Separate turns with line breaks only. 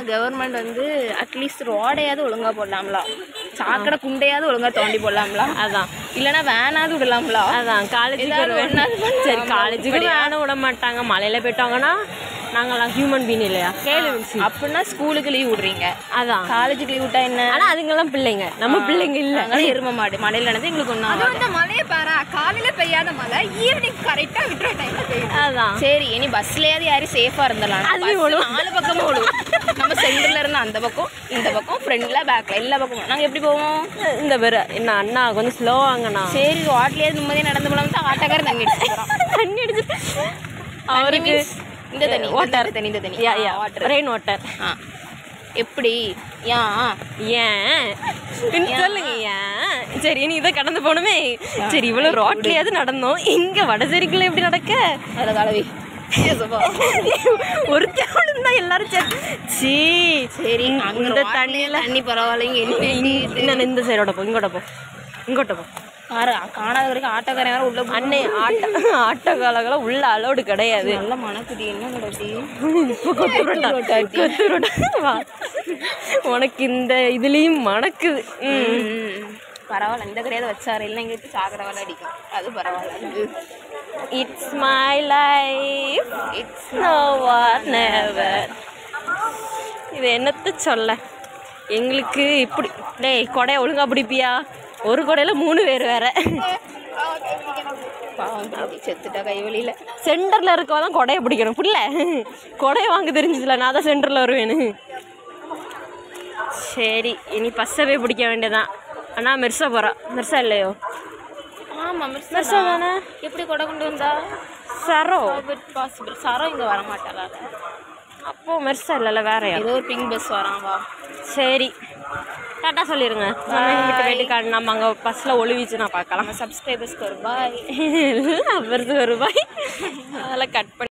Government வந்து at least ரோடையாவது ஒழுங்கா போடலாம்ல, சாக்கடை குண்டையாவது ஒழுங்கா தோண்டி போடலாம்ல.
அதான்
இல்லைன்னா வேனாவது விடலாம்ல.
அதான் காலேஜுக்கு சரி காலேஜுக்கு வேணும் விட மாட்டாங்க. மலையில போயிட்டாங்கன்னா நாங்களாம் ஹியூமன் பீன் இல்லையா? கேளு
அப்படின்னா ஸ்கூலுக்கு லீவ் விடுறீங்க.
அதான்
காலேஜுக்கு லீவ் விட்டா என்ன?
ஆனா அதுங்கெல்லாம் பிள்ளைங்க, நம்ம பிள்ளைங்க இல்ல.
எரும மாடு மழையில நடந்து எங்களுக்கு ஒன்றும்
மழையை பாரு, காலையில பெய்யாத மழை ஈவினிங் கரெக்டா விட்டுற டைம்ல பெய்யும்.
அதான்
சரி. இனி பஸ்லயாவது யாரும் சேஃபா இருந்தலாம். நாலு பக்கமும் ஓடும். நம்ம சென்டர்ல இருந்து அந்த பக்கம் இந்த பக்கம் ஃப்ரண்ட்ல பேக்ல எல்லா பக்கமும் நாங்க எப்படி போவோம்?
இந்த பேரு என்ன அண்ணா கொஞ்சம் ஸ்லோவாங்கண்ணா.
சரி ரோட்லயாவது நிம்மதியா நடந்து போலாம். ஆட்டக்காரர் தண்ணி அடிச்சு
தண்ணி அடிச்சு அவருக்கு
இந்த தண்ணி
வாட்டர்
தண்ணி இந்த தண்ணி
வாட்டர் ரெயின் வாட்டர்.
எப்படி
ஏன் சொல்லுங்க ஏன்? சரி நீ இதை கடந்து போகணுமே. சரி இவ்வளவு ரோட்லயாவது நடந்தோம், இங்க வடசேரிக்குள்ள எப்படி நடக்க?
அதுல கலவி
ஒரு தேவலும் தான் எல்லாரும் சரி
இந்த தண்ணியில தண்ணி பரவாயில்லைங்க.
இந்த சைடோட போ, இங்கோட்ட போ, இங்கோட்ட போ.
காணாத வரைக்கும் ஆட்டோக்காரன் யாரும் உள்ள
அண்ணே ஆட்டோ காலங்களாம் உள்ள அலோடு கிடையாது.
நல்ல மணக்குடி என்ன கிடச்சி
உனக்கு இந்த இதுலயும் மணக்குது.
பரவாயில்ல, இந்த கடையாவது வச்சாரு. இல்லை எங்களுக்கு சாக்கடை வேலை அடிக்கும், அது பரவாயில்ல.
It's my life, it's no what never. இது என்னத்த சொல்ல, எங்களுக்கு இப்படி டேய் கொடையை ஒழுங்கா பிடிப்பியா? ஒரு கொடையில 3 பேர் வேற.
செத்துட்டா கைவெளியில.
சென்டர்ல இருக்கவதான் கொடையை பிடிக்கணும். புரியல, கொடையை வாங்க தெரிஞ்சதுல நான் தான் சென்டர்ல வருவேன்னு. சரி இனி பஸ்ஸவே பிடிக்க வேண்டியதான். ஆனா மெர்சா போறா. மெர்சா இல்லையோ?
ஆமா
மெர்சா தானே.
எப்படி கொடை கொண்டு வந்தா?
சரோ
பாசிபிள். சரோ இங்க வர மாட்டாளா?
அப்போ மெர்சா இல்லைல்ல, வேற
ஏதோ ஒரு பிங்க் பஸ் வரான். வா
சரி டாட்டா சொல்லிடுங்க. விட்டு போயிட்டு நம்ம அங்கே பஸ்ஸில் ஒளிவிச்சு நான் பார்க்கலாம்.
சப்ஸ்கிரைபர்ஸ்க்கு ஒரு பாய்.
அவருக்கு ஒரு பாய். அதெல்லாம் கட் பண்ணி